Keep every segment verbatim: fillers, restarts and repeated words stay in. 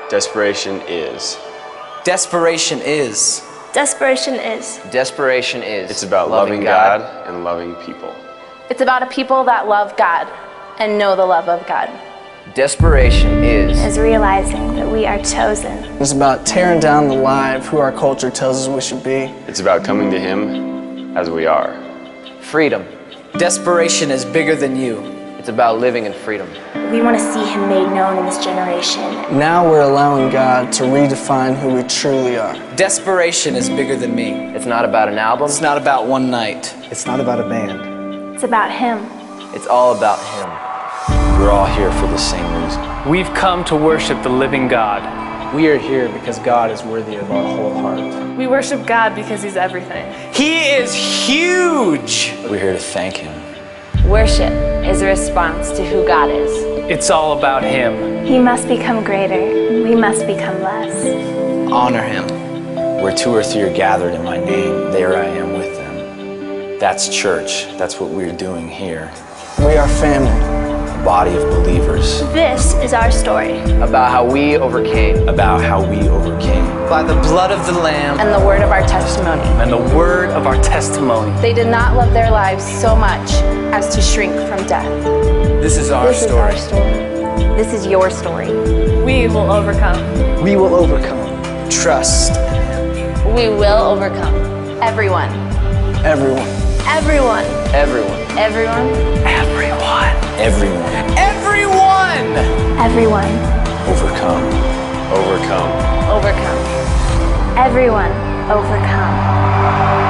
Desperation is. Desperation is. Desperation is. Desperation is. It's about loving, loving God. God and loving people. It's about a people that love God and know the love of God. Desperation is. Is realizing that we are chosen. It's about tearing down the lie of who our culture tells us we should be. It's about coming to Him as we are. Freedom. Desperation is bigger than you. It's about living in freedom. We want to see Him made known in this generation. Now we're allowing God to redefine who we truly are. Desperation is bigger than me. It's not about an album. It's not about one night. It's not about a band. It's about Him. It's all about Him. We're all here for the same reason. We've come to worship the living God. We are here because God is worthy of our whole heart. We worship God because He's everything. He is huge! We're here to thank Him. Worship is a response to who God is. It's all about Him. He must become greater. We must become less. Honor Him. Where two or three are gathered in my name, there I am with them. That's church. That's what we're doing here. We are family. A body of believers. This is our story. About how we overcame. About how we overcame. By the blood of the Lamb. And the word of our testimony. And the word of our testimony. They did not love their lives so much as to shrink from death. This is our this story. Is our story. This is your story. We will overcome. We will overcome. Trust in Him. We will overcome. Everyone. Everyone. Everyone. Everyone. Everyone. Everyone. Everyone. Everyone. Everyone. Overcome. Overcome. Overcome. Everyone. Overcome.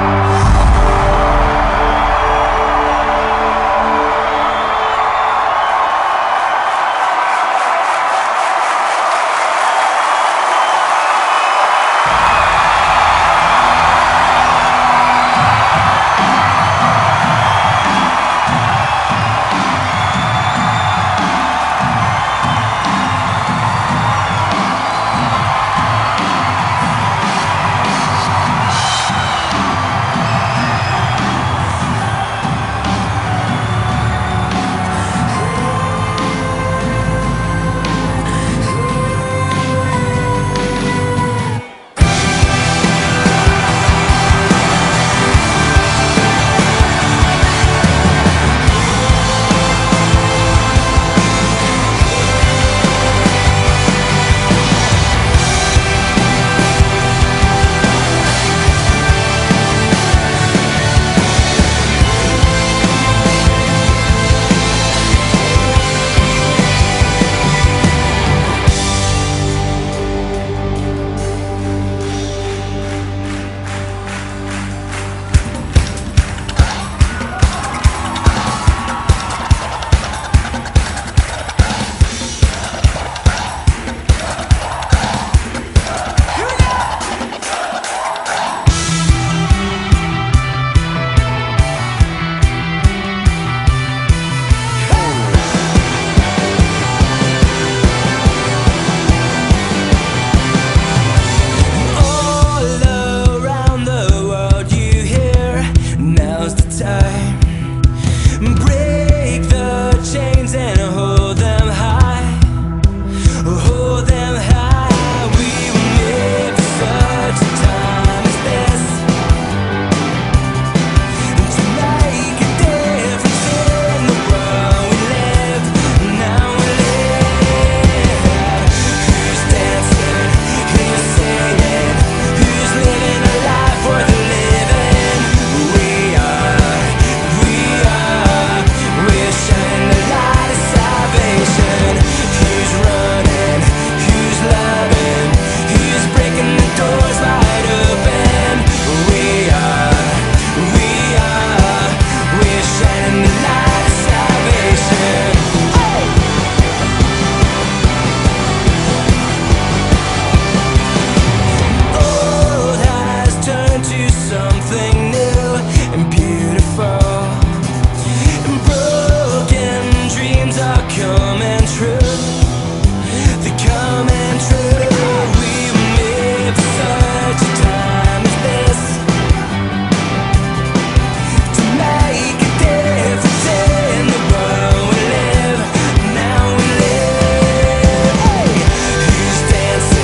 Dancing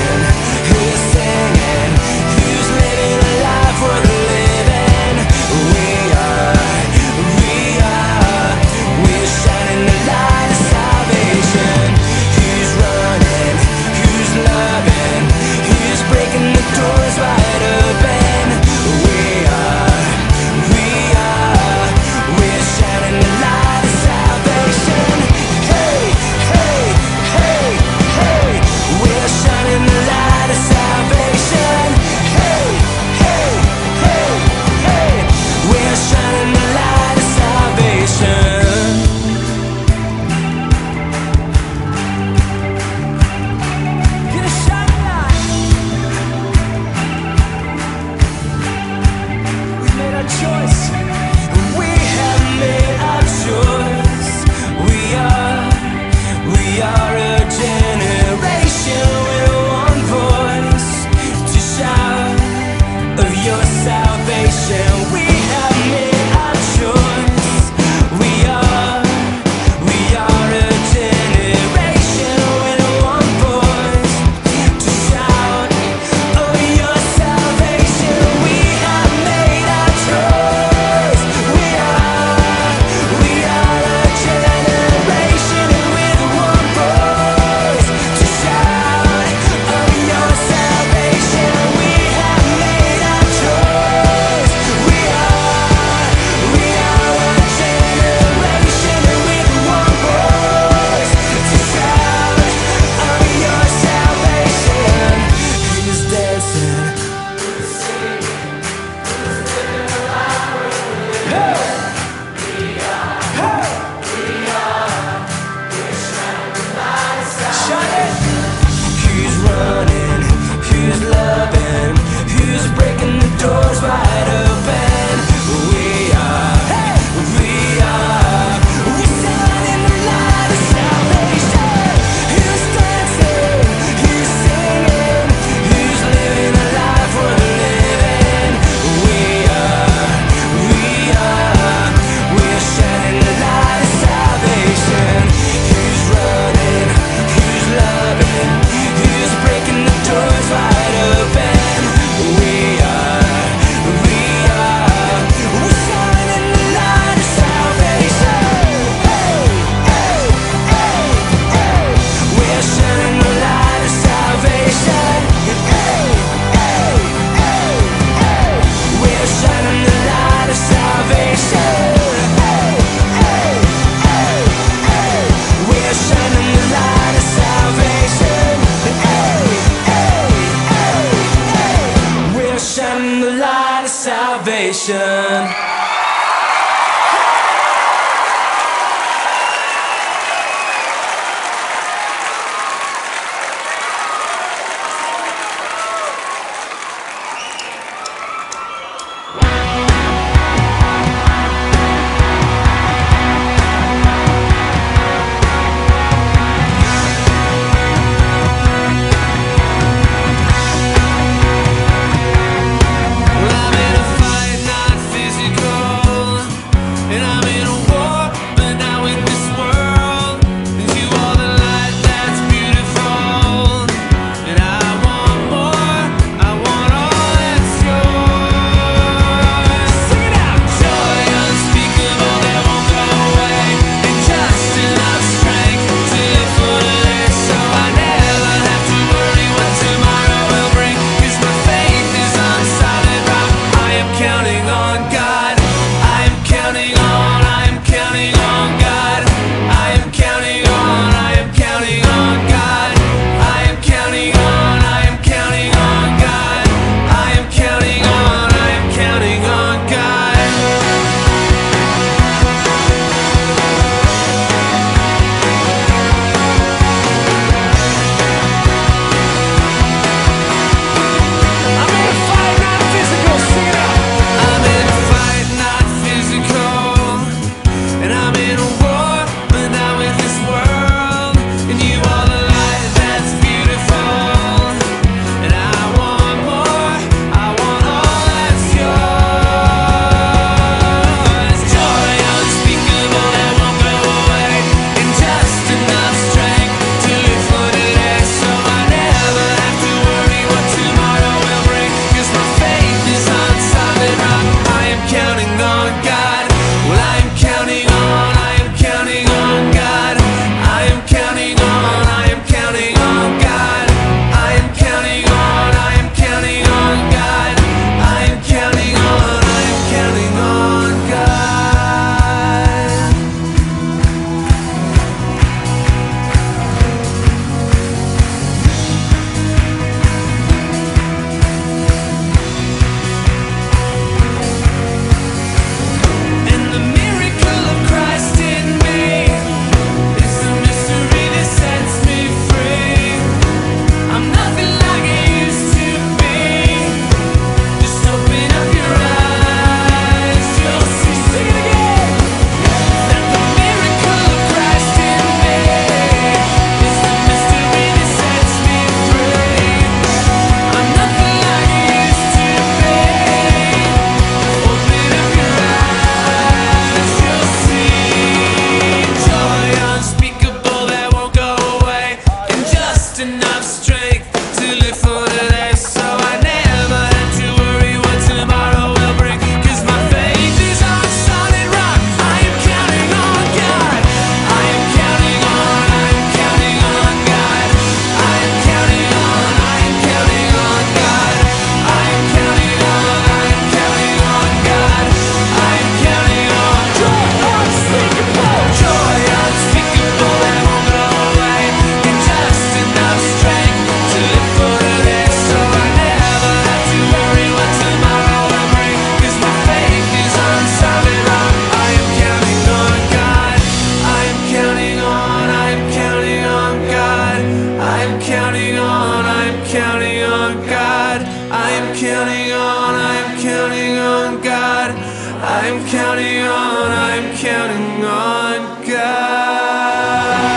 nation. I'm counting on, I'm counting on God.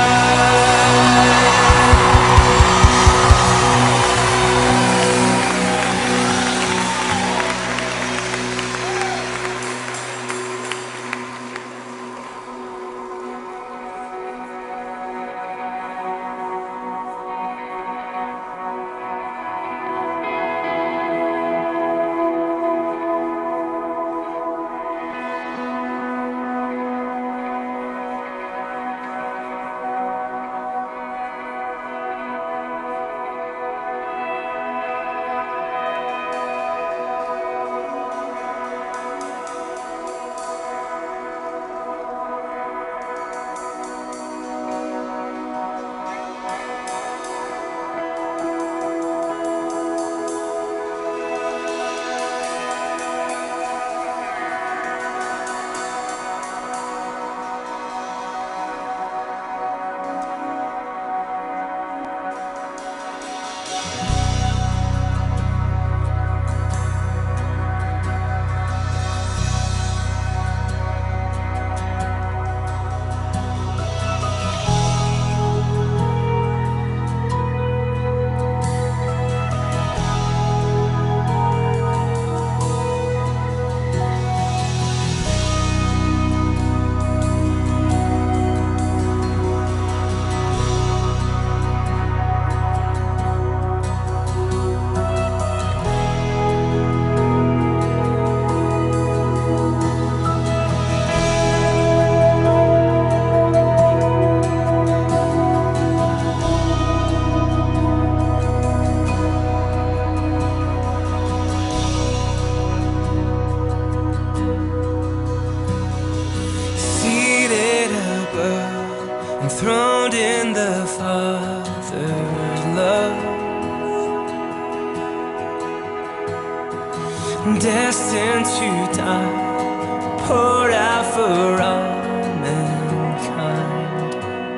destined to die, poured out for all mankind.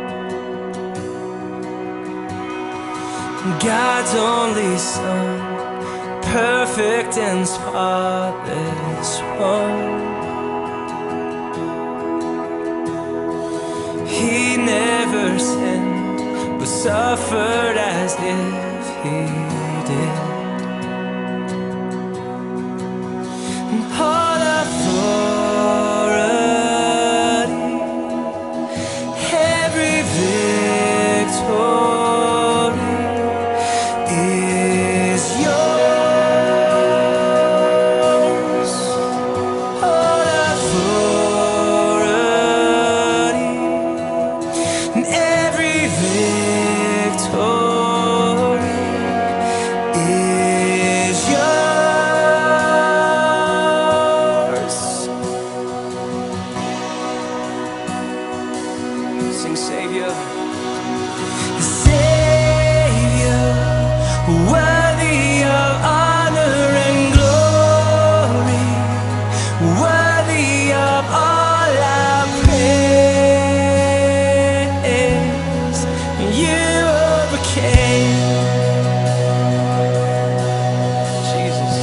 God's only Son, perfect and spotless one. He never sinned, but suffered as if he did. And all authority, every victory is yours. All authority and every victory is yours. Sing Savior. Savior, worthy of honor and glory, worthy of all our praise. You overcame, Jesus.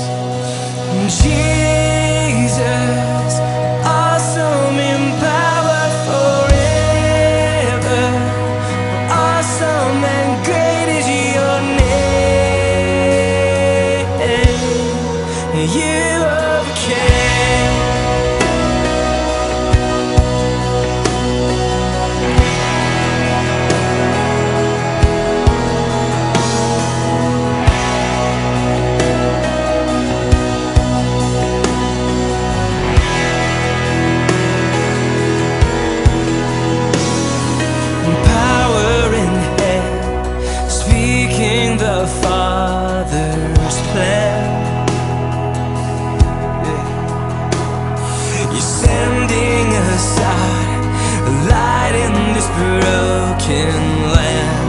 Jesus, awesome in power forever. Awesome and great is your name. You overcame. Power in heaven, speaking the Father's plan. You're sending aside light in this broken land.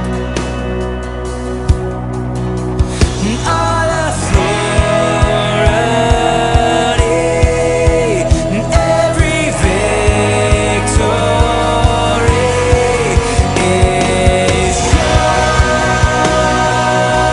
And all authority and every victory is yours.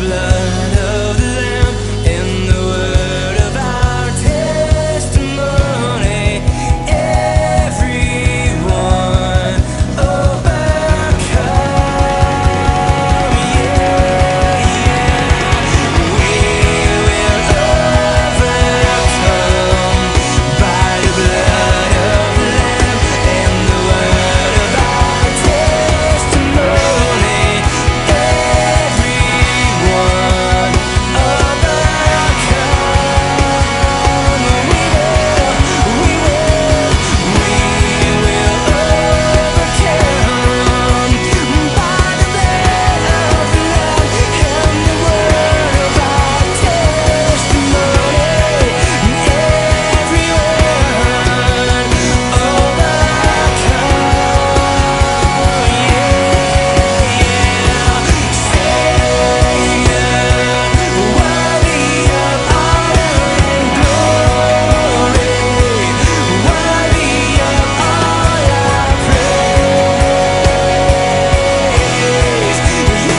blood of the Lamb and the word of our testimony, everyone overcome. Yeah, yeah. We will overcome by the blood of the Lamb and the word of our testimony. Everyone overcome. We will, we will, we will overcome by the blood of the Lamb and the word of our testimony. Everyone overcome. Yeah, yeah. Savior, worthy of honor and glory, worthy of all our praise. You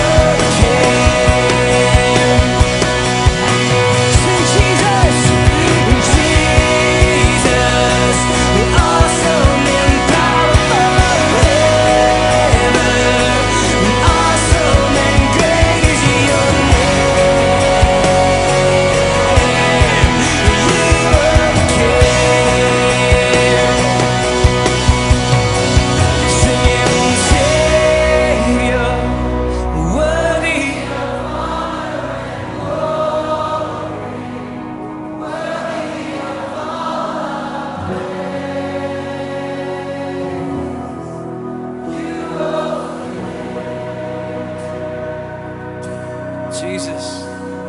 overcame. Sing Jesus, Jesus, awesome and powerful forever, awesome and great is your name. You overcame. Sing Savior, worthy. Jesus.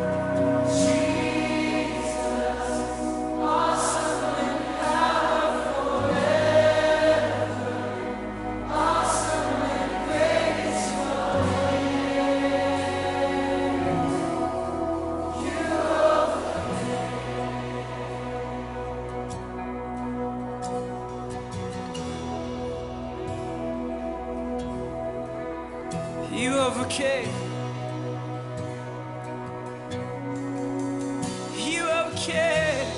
You overcame. You overcame.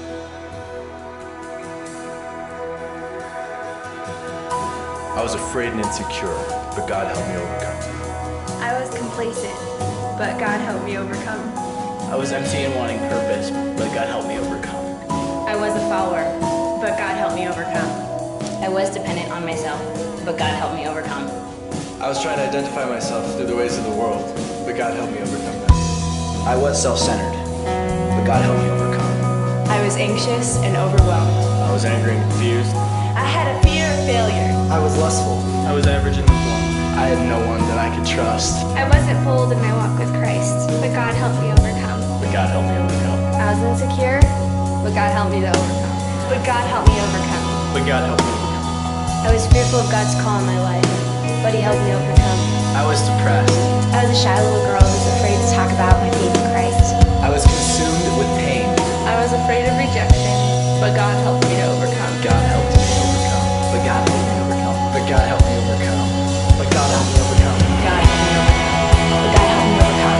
I was afraid and insecure, but God helped me overcome. I was complacent, but God helped me overcome. I was empty and wanting purpose, but God helped me overcome. I was a follower, but God helped me overcome. I was dependent on myself, but God helped me overcome. I was trying to identify myself through the ways of the world, but God helped me overcome that. I was self-centered, but God helped me overcome. I was anxious and overwhelmed. I was angry and confused. I had a fear of failure. I was lustful. I was average and lukewarm. I had no one that I could trust. I wasn't bold in my walk with Christ, but God helped me overcome. But God helped me overcome. I was insecure, but God helped me to overcome. But God helped me overcome. But God helped me overcome. I was fearful of God's call in my life, but He helped me overcome. I was depressed. I was a shy little girl who was afraid to talk about my faith in Christ. I was consumed with pain. I was afraid of rejection, but God helped me to overcome. God helped me overcome. But God helped me overcome. But God helped me overcome. But God helped me overcome. God helped me overcome. But God helped me overcome.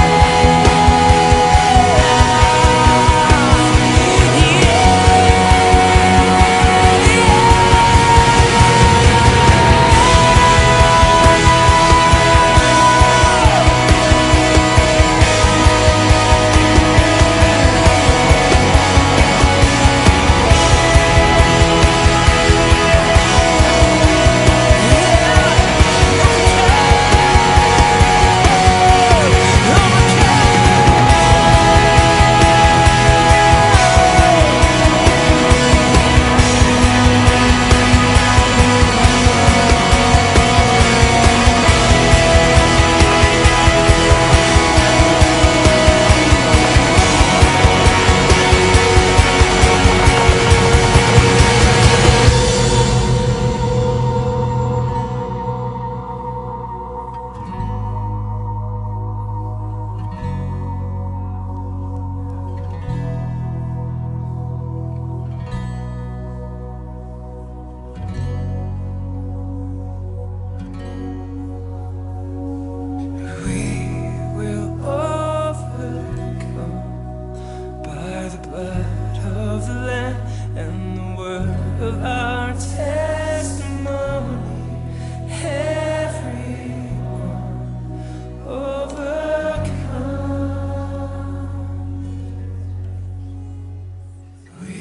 Yeah. of our testimony, everyone overcome. We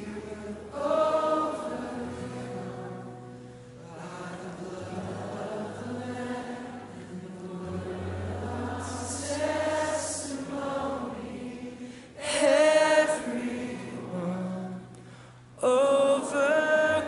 overcome by the blood of the Lamb and the word of our testimony. Everyone overcome.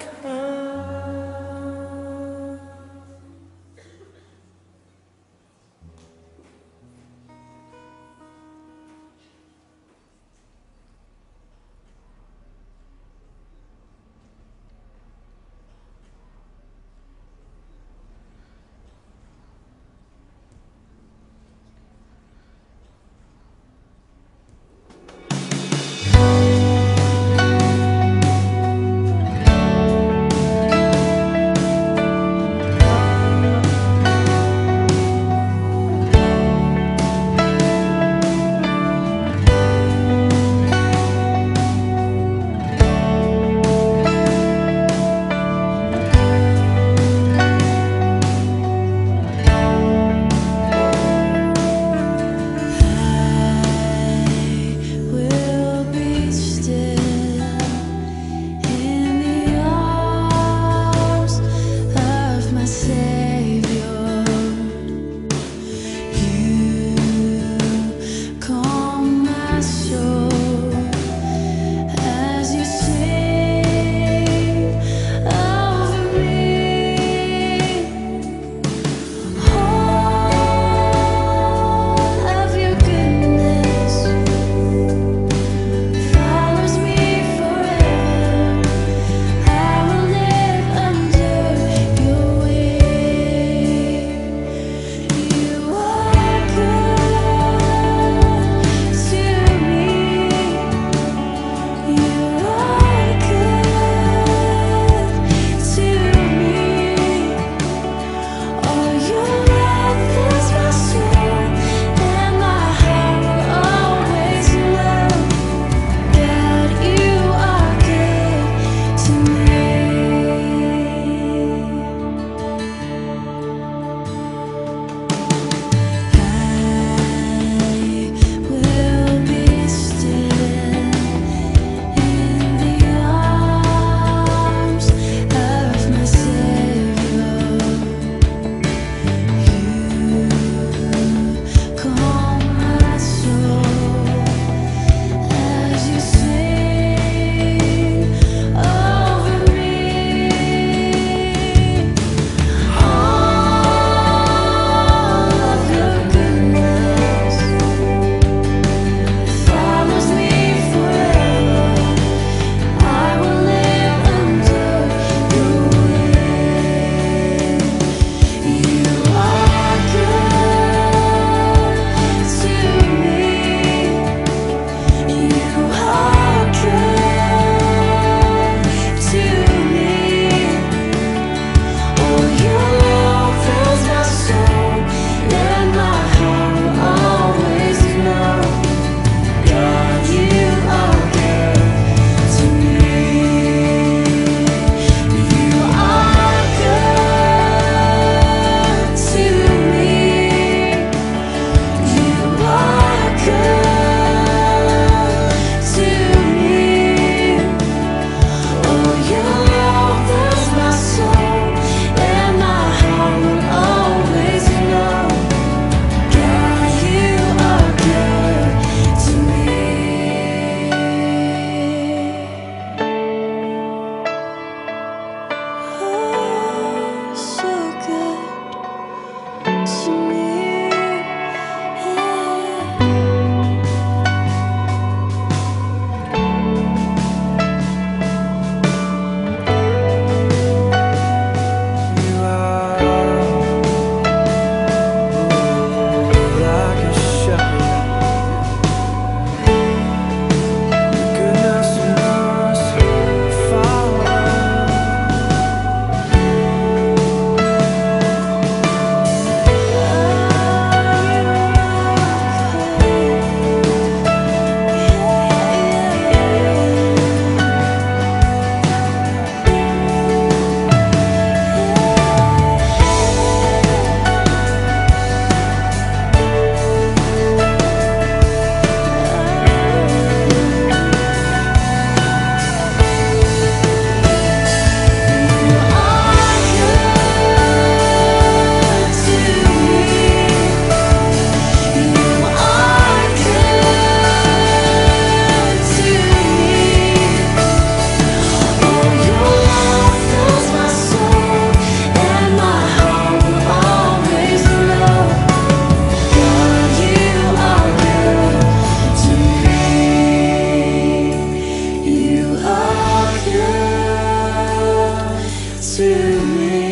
to me.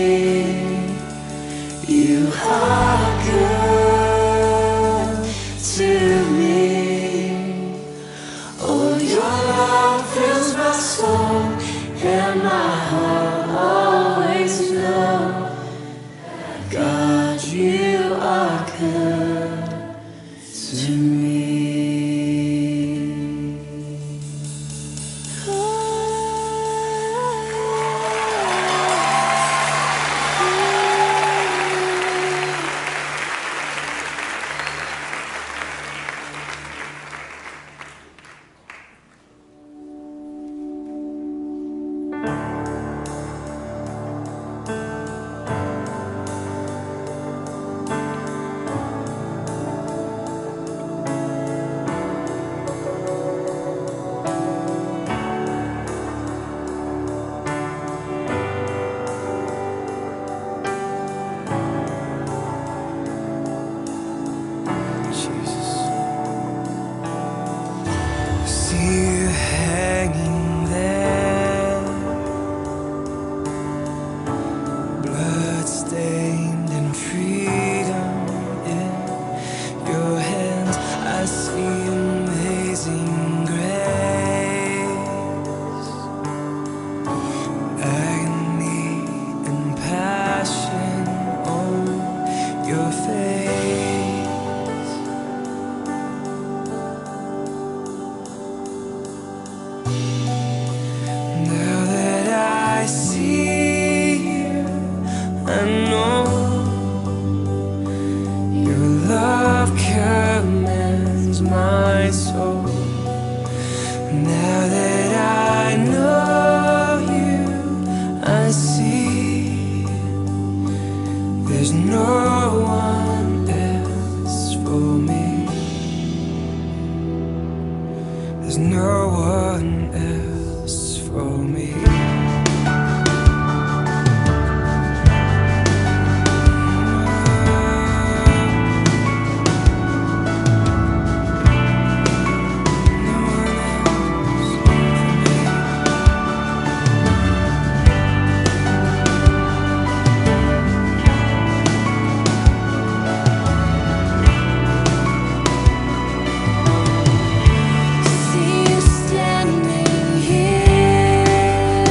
You are good to me. Oh, your love fills my soul, and my heart always knows, God, you are good to me. See you standing here.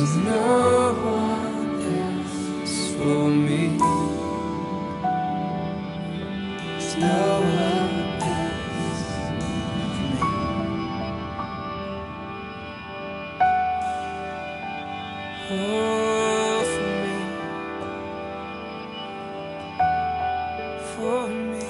There's no one else for me. There's no one else for me. Oh, for me, for me.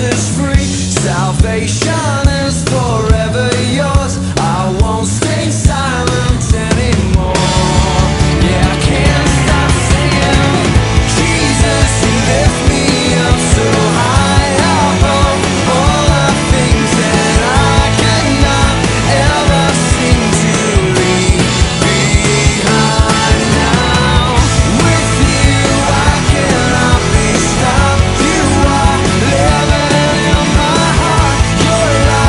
is free. Salvation is forever yours. I won't stay silent anymore. Yeah, I can't stop singing. Jesus, you lift me up so high above all the things that I could not ever seem to leave behind. Now with you I cannot be stopped. You are living in my heart. Your light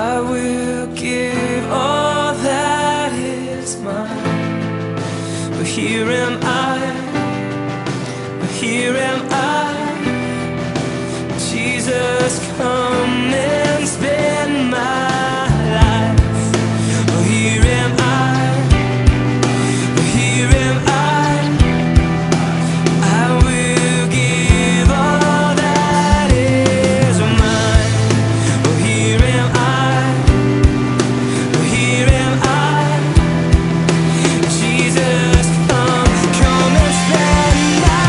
I will give all that is mine. But here am I, but here am I. Jesus, come and spend my life. Oh, here am I, oh, here am I. I will give all that is mine. Oh, here am I, oh, here am I. Jesus, come, come and spend my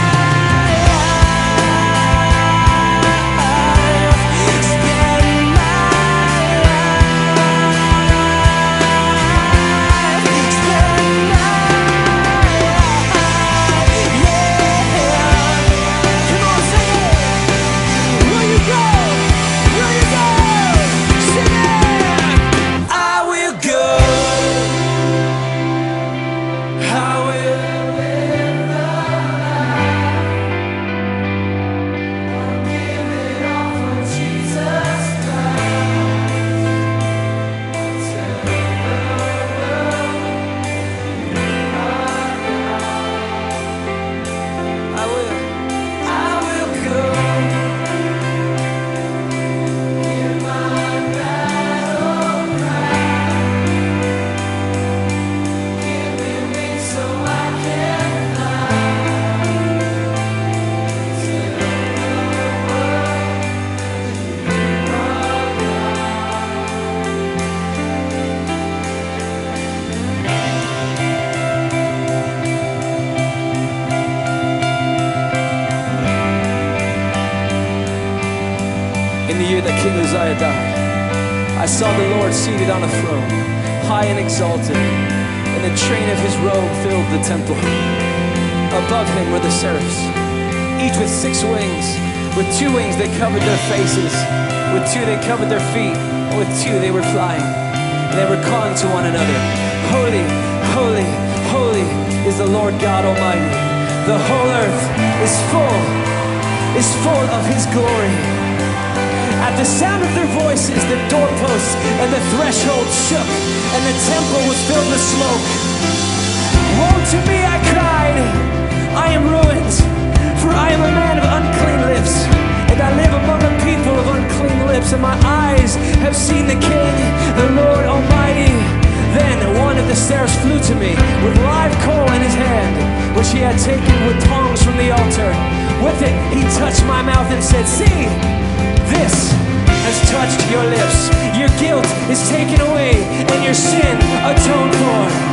In the year that King Uzziah died, I saw the Lord seated on a throne, high and exalted, and the train of his robe filled the temple. Above him were the seraphs, each with six wings. With two wings they covered their faces, with two they covered their feet, and with two they were flying. And they were calling to one another, Holy, holy, holy is the Lord God Almighty. The whole earth is full, is full of his glory. At the sound of their voices, the doorposts and the threshold shook, and the temple was filled with smoke. Woe to me, I cried, I am ruined, for I am a man of unclean lips, and I live among a people of unclean lips, and my eyes have seen the King, the Lord Almighty. Then one of the seraphs flew to me with live coal in his hand, which he had taken with tongs from the altar. With it he touched my mouth and said, See, this has touched your lips. Your guilt is taken away and your sin atoned for.